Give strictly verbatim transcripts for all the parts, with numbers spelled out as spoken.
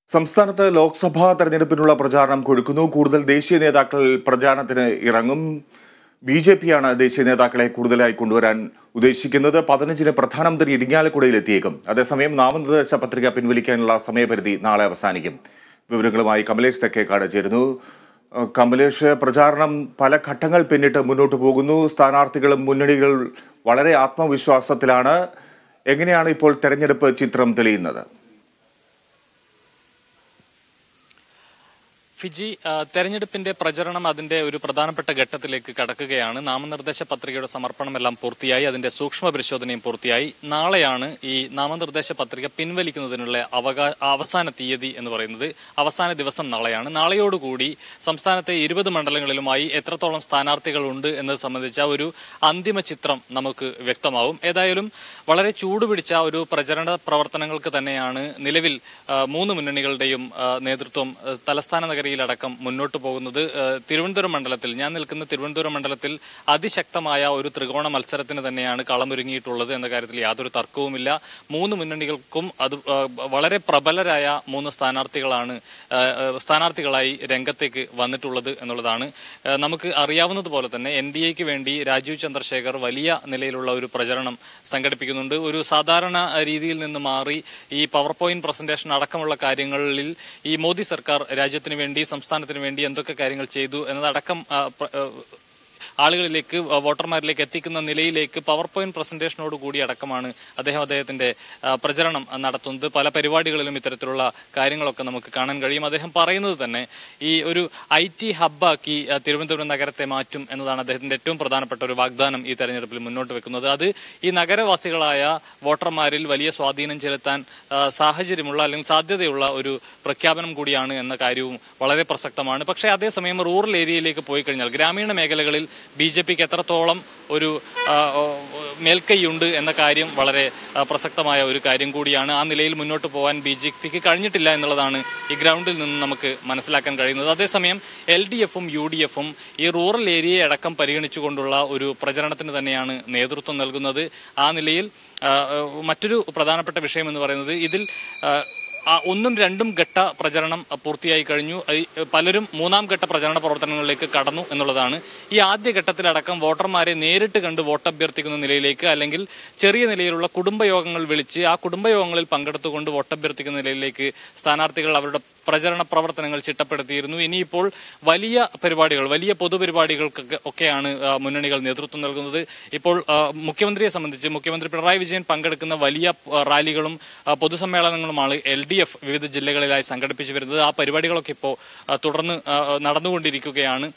സംസ്ഥാനത്ത് ലോക്സഭാ തെരഞ്ഞെടുപ്പിനുള്ള പ്രചാരണം കൊഴുക്കുന്നു. കൂടുതൽ ദേശീയ നേതാക്കൾ പ്രചാരണത്തിന് ഇറങ്ങും. ബി ജെ പിയാണ് ദേശീയ നേതാക്കളെ കൂടുതലായി കൊണ്ടുവരാൻ ഉദ്ദേശിക്കുന്നത്. പതിനഞ്ചിന് പ്രധാനമന്ത്രി ഇരിങ്ങാലക്കുടയിൽ എത്തിയേക്കും. അതേസമയം നാമനിർദ്ദേശ പത്രിക പിൻവലിക്കാനുള്ള സമയപരിധി നാളെ അവസാനിക്കും. വിവരങ്ങളുമായി കമലേഷ് തെക്കേക്കാട് ചേരുന്നു. കമലേഷ്, പ്രചാരണം പല ഘട്ടങ്ങൾ പിന്നിട്ട് മുന്നോട്ട് പോകുന്നു. സ്ഥാനാർത്ഥികളും മുന്നണികൾ വളരെ ആത്മവിശ്വാസത്തിലാണ്. എങ്ങനെയാണ് ഇപ്പോൾ തെരഞ്ഞെടുപ്പ് ചിത്രം തെളിയുന്നത്? ഫിജി, തെരഞ്ഞെടുപ്പിന്റെ പ്രചരണം അതിന്റെ ഒരു പ്രധാനപ്പെട്ട ഘട്ടത്തിലേക്ക് കടക്കുകയാണ്. നാമനിർദ്ദേശ പത്രികയുടെ സമർപ്പണമെല്ലാം പൂർത്തിയായി, അതിന്റെ സൂക്ഷ്മ പരിശോധനയും പൂർത്തിയായി. നാളെയാണ് ഈ നാമനിർദ്ദേശ പത്രിക പിൻവലിക്കുന്നതിനുള്ള അവകാ അവസാന തീയതി എന്ന് പറയുന്നത്. അവസാന ദിവസം നാളെയാണ്. നാളെയോടുകൂടി സംസ്ഥാനത്തെ ഇരുപത് മണ്ഡലങ്ങളിലുമായി എത്രത്തോളം സ്ഥാനാർത്ഥികളുണ്ട് എന്നത് സംബന്ധിച്ച ഒരു അന്തിമ ചിത്രം നമുക്ക് വ്യക്തമാവും. ഏതായാലും വളരെ ചൂടുപിടിച്ച ഒരു പ്രചരണ പ്രവർത്തനങ്ങൾക്ക് തന്നെയാണ് നിലവിൽ മൂന്ന് മുന്നണികളുടെയും നേതൃത്വം തലസ്ഥാന നഗരി അടക്കം മുന്നോട്ട് പോകുന്നത്. തിരുവനന്തപുരം മണ്ഡലത്തിൽ ഞാൻ നിൽക്കുന്ന തിരുവനന്തപുരം മണ്ഡലത്തിൽ അതിശക്തമായ ഒരു ത്രികോണ മത്സരത്തിന് തന്നെയാണ് കളമൊരുങ്ങിയിട്ടുള്ളത് എന്ന കാര്യത്തിൽ യാതൊരു തർക്കവുമില്ല. മൂന്ന് മുന്നണികൾക്കും അത് വളരെ പ്രബലരായ മൂന്ന് സ്ഥാനാർത്ഥികളാണ് സ്ഥാനാർത്ഥികളായി രംഗത്തേക്ക് വന്നിട്ടുള്ളത് എന്നുള്ളതാണ്. നമുക്ക് അറിയാവുന്നതുപോലെ തന്നെ എൻ ഡി എക്ക് വേണ്ടി രാജീവ് ചന്ദ്രശേഖർ വലിയ നിലയിലുള്ള ഒരു പ്രചരണം സംഘടിപ്പിക്കുന്നുണ്ട്. ഒരു സാധാരണ രീതിയിൽ നിന്ന് മാറി ഈ പവർ പോയിന്റ് പ്രസന്റേഷൻ അടക്കമുള്ള കാര്യങ്ങളിൽ ഈ മോദി സർക്കാർ രാജ്യത്തിന് വേണ്ടി സംസ്ഥാനത്തിന് വേണ്ടി എന്തൊക്കെ കാര്യങ്ങൾ ചെയ്തു എന്നതടക്കം ആളുകളിലേക്ക്, വോട്ടർമാരിലേക്ക് എത്തിക്കുന്ന നിലയിലേക്ക് പവർ പോയിന്റ് പ്രസന്റേഷനോട് കൂടി അടക്കമാണ് അദ്ദേഹം അദ്ദേഹത്തിന്റെ പ്രചരണം നടത്തുന്നത്. പല പരിപാടികളിലും ഇത്തരത്തിലുള്ള കാര്യങ്ങളൊക്കെ നമുക്ക് കാണാൻ കഴിയും. അദ്ദേഹം പറയുന്നത് തന്നെ ഈ ഒരു ഐ ടി ഹബ്ബാക്കി തിരുവനന്തപുരം നഗരത്തെ മാറ്റും എന്നതാണ് അദ്ദേഹത്തിന്റെ ഏറ്റവും പ്രധാനപ്പെട്ട ഒരു വാഗ്ദാനം ഈ തെരഞ്ഞെടുപ്പിൽ മുന്നോട്ട് വെക്കുന്നത്. അത് ഈ നഗരവാസികളായ വോട്ടർമാരിൽ വലിയ സ്വാധീനം ചെലുത്താൻ സാഹചര്യമുള്ള അല്ലെങ്കിൽ സാധ്യതയുള്ള ഒരു പ്രഖ്യാപനം കൂടിയാണ് എന്ന കാര്യവും വളരെ പ്രസക്തമാണ്. പക്ഷേ അതേസമയം റൂറൽ ഏരിയയിലേക്ക് പോയി കഴിഞ്ഞാൽ, ഗ്രാമീണ മേഖലകളിൽ ബി ജെ പിക്ക് എത്രത്തോളം ഒരു മേൽക്കൈയുണ്ട് എന്ന കാര്യം വളരെ പ്രസക്തമായ ഒരു കാര്യം കൂടിയാണ്. ആ നിലയിൽ മുന്നോട്ട് പോകാൻ ബി ജെ പിക്ക് കഴിഞ്ഞിട്ടില്ല എന്നുള്ളതാണ് ഈ ഗ്രൗണ്ടിൽ നിന്ന് നമുക്ക് മനസ്സിലാക്കാൻ കഴിയുന്നത്. അതേസമയം എൽ ഡി എഫും യു ഡി എഫും ഈ റൂറൽ ഏരിയയെ അടക്കം പരിഗണിച്ചുകൊണ്ടുള്ള ഒരു പ്രചരണത്തിന് തന്നെയാണ് നേതൃത്വം നൽകുന്നത്. ആ നിലയിൽ മറ്റൊരു പ്രധാനപ്പെട്ട വിഷയം എന്ന് പറയുന്നത്, ഇതിൽ ഒന്നും രണ്ടും ഘട്ട പ്രചരണം പൂർത്തിയായി കഴിഞ്ഞു. പലരും മൂന്നാം ഘട്ട പ്രചരണ പ്രവർത്തനങ്ങളിലേക്ക് കടന്നു എന്നുള്ളതാണ്. ഈ ആദ്യ ഘട്ടത്തിലടക്കം വോട്ടർമാരെ നേരിട്ട് കണ്ട് വോട്ടഭ്യർത്ഥിക്കുന്ന നിലയിലേക്ക്, അല്ലെങ്കിൽ ചെറിയ നിലയിലുള്ള കുടുംബയോഗങ്ങൾ വിളിച്ച് ആ കുടുംബയോഗങ്ങളിൽ പങ്കെടുത്തുകൊണ്ട് വോട്ടഭ്യർത്ഥിക്കുന്ന നിലയിലേക്ക് സ്ഥാനാർത്ഥികൾ അവരുടെ പ്രചരണ പ്രവർത്തനങ്ങൾ ചിട്ടപ്പെടുത്തിയിരുന്നു. ഇനിയിപ്പോൾ വലിയ പരിപാടികൾ, വലിയ പൊതുപരിപാടികൾക്കൊക്കെ ഒക്കെയാണ് മുന്നണികൾ നേതൃത്വം നൽകുന്നത്. ഇപ്പോൾ മുഖ്യമന്ത്രിയെ സംബന്ധിച്ച് മുഖ്യമന്ത്രി പിണറായി വിജയൻ പങ്കെടുക്കുന്ന വലിയ റാലികളും പൊതുസമ്മേളനങ്ങളുമാണ് എൽ ഡി എഫ് വിവിധ ജില്ലകളിലായി സംഘടിപ്പിച്ചു വരുന്നത്. ആ പരിപാടികളൊക്കെ ഇപ്പോൾ തുടർന്ന് നടന്നുകൊണ്ടിരിക്കുകയാണ്.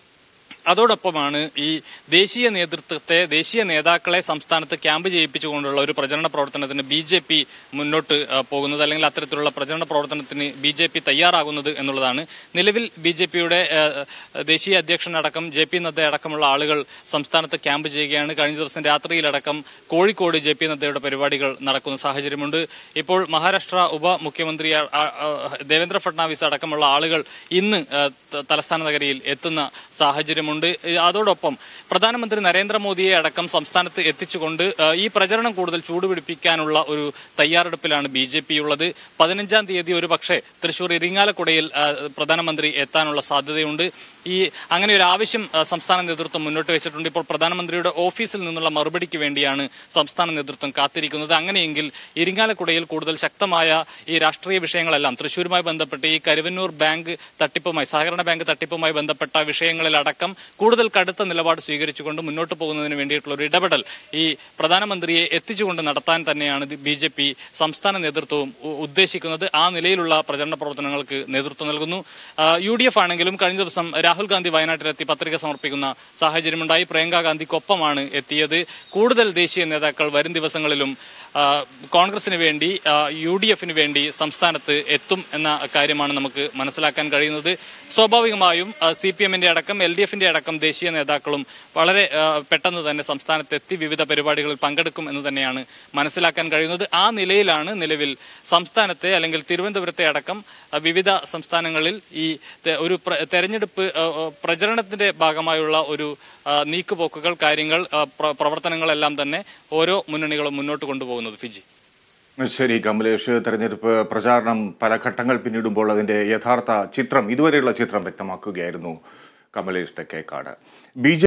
അതോടൊപ്പമാണ് ഈ ദേശീയ നേതൃത്വത്തെ, ദേശീയ നേതാക്കളെ സംസ്ഥാനത്ത് ക്യാമ്പ് ചെയ്യിപ്പിച്ചുകൊണ്ടുള്ള ഒരു പ്രചരണ പ്രവർത്തനത്തിന് ബി ജെ പി മുന്നോട്ട് പോകുന്നത്, അല്ലെങ്കിൽ അത്തരത്തിലുള്ള പ്രചരണ പ്രവർത്തനത്തിന് ബി ജെ പി തയ്യാറാകുന്നത് എന്നുള്ളതാണ്. നിലവിൽ ബി ജെ പിയുടെ ദേശീയ അധ്യക്ഷനടക്കം ജെ പി നദ്ദ അടക്കമുള്ള ആളുകൾ സംസ്ഥാനത്ത് ക്യാമ്പ് ചെയ്യുകയാണ്. കഴിഞ്ഞ ദിവസം രാത്രിയിലടക്കം കോഴിക്കോട് ജെ പി നദ്ദയുടെ പരിപാടികൾ നടക്കുന്ന സാഹചര്യമുണ്ട്. ഇപ്പോൾ മഹാരാഷ്ട്ര ഉപമുഖ്യമന്ത്രി ദേവേന്ദ്ര ഫഡ്നാവിസ് അടക്കമുള്ള ആളുകൾ ഇന്ന് തലസ്ഥാന നഗരിയിൽ എത്തുന്ന സാഹചര്യമുണ്ട്. അതോടൊപ്പം പ്രധാനമന്ത്രി നരേന്ദ്രമോദിയെ അടക്കം സംസ്ഥാനത്ത് എത്തിച്ചുകൊണ്ട് ഈ പ്രചരണം കൂടുതൽ ചൂടുപിടിപ്പിക്കാനുള്ള ഒരു തയ്യാറെടുപ്പിലാണ് ബി ജെ പി ഉള്ളത്. പതിനഞ്ചാം തീയതി ഒരു പക്ഷേ തൃശൂർ ഇരിങ്ങാലക്കുടയിൽ പ്രധാനമന്ത്രി എത്താനുള്ള സാധ്യതയുണ്ട്. ഈ അങ്ങനെ ഒരു ആവശ്യം സംസ്ഥാന നേതൃത്വം മുന്നോട്ട് വെച്ചിട്ടുണ്ട്. ഇപ്പോൾ പ്രധാനമന്ത്രിയുടെ ഓഫീസിൽ നിന്നുള്ള മറുപടിക്ക് വേണ്ടിയാണ് സംസ്ഥാന നേതൃത്വം കാത്തിരിക്കുന്നത്. അങ്ങനെയെങ്കിൽ ഇരിങ്ങാലക്കുടയിൽ കൂടുതൽ ശക്തമായ ഈ രാഷ്ട്രീയ വിഷയങ്ങളെല്ലാം, തൃശൂരുമായി ബന്ധപ്പെട്ട് ഈ കരുവന്നൂർ ബാങ്ക് തട്ടിപ്പുമായി, സഹകരണ ബാങ്ക് തട്ടിപ്പുമായി ബന്ധപ്പെട്ട വിഷയങ്ങളിലടക്കം കൂടുതൽ കടുത്ത നിലപാട് സ്വീകരിച്ചുകൊണ്ട് മുന്നോട്ട് പോകുന്നതിന് വേണ്ടിയിട്ടുള്ള ഒരു ഇടപെടൽ ഈ പ്രധാനമന്ത്രിയെ എത്തിച്ചുകൊണ്ട് നടത്താൻ തന്നെയാണ് ബി ജെ പി സംസ്ഥാന നേതൃത്വവും ഉദ്ദേശിക്കുന്നത്. ആ നിലയിലുള്ള പ്രചരണ പ്രവർത്തനങ്ങൾക്ക് നേതൃത്വം നൽകുന്നു. യു ഡി എഫ് ആണെങ്കിലും കഴിഞ്ഞ ദിവസം രാഹുൽ ഗാന്ധി വയനാട്ടിലെത്തി പത്രിക സമർപ്പിക്കുന്ന സാഹചര്യമുണ്ടായി. പ്രിയങ്ക ഗാന്ധിക്കൊപ്പമാണ് എത്തിയത്. കൂടുതൽ ദേശീയ നേതാക്കൾ വരും ദിവസങ്ങളിലും കോൺഗ്രസിന് വേണ്ടി, യു ഡി എഫിന് വേണ്ടി സംസ്ഥാനത്ത് എത്തും എന്ന കാര്യമാണ് നമുക്ക് മനസ്സിലാക്കാൻ കഴിയുന്നത്. സ്വാഭാവികമായും സി പി എമ്മിന്റെ അടക്കം എൽ ഡി എഫിന്റെ അടക്കം ദേശീയ നേതാക്കളും വളരെ പെട്ടെന്ന് തന്നെ സംസ്ഥാനത്തെത്തി വിവിധ പരിപാടികളിൽ പങ്കെടുക്കും എന്ന് തന്നെയാണ് മനസ്സിലാക്കാൻ കഴിയുന്നത്. ആ നിലയിലാണ് നിലവിൽ സംസ്ഥാനത്തെ, അല്ലെങ്കിൽ തിരുവനന്തപുരത്തെ അടക്കം വിവിധ സംസ്ഥാനങ്ങളിൽ ഈ ഒരു തെരഞ്ഞെടുപ്പ് പ്രചരണത്തിന്റെ ഭാഗമായുള്ള ഒരു നീക്കുപോക്കുകൾ, കാര്യങ്ങൾ, പ്രവർത്തനങ്ങളെല്ലാം തന്നെ ഓരോ മുന്നണികളും മുന്നോട്ട് കൊണ്ടുപോകുന്നത്. ഫിജി. ശരി കമലേഷ്, തെരഞ്ഞെടുപ്പ് പ്രചാരണം പല ഘട്ടങ്ങൾ പിന്നിടുമ്പോൾ അതിന്റെ യഥാർത്ഥ ചിത്രം, ഇതുവരെയുള്ള ചിത്രം വ്യക്തമാക്കുകയായിരുന്നു കമലേഷ് തെക്കേക്കാട്. ബി